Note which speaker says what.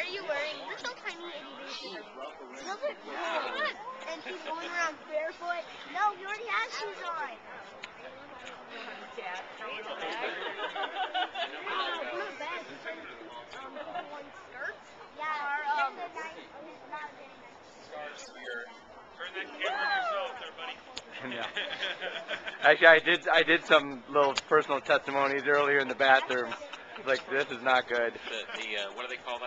Speaker 1: are you wearing little tiny itty bitty shoes? Those are cool. And she's going around barefoot. No, he already has shoes on.
Speaker 2: Yeah.
Speaker 3: Turn that camera on yourself there, buddy.
Speaker 4: Yeah. Actually, I did some little personal testimonies earlier in the bathroom. Like, this is not good.
Speaker 3: What do they call that?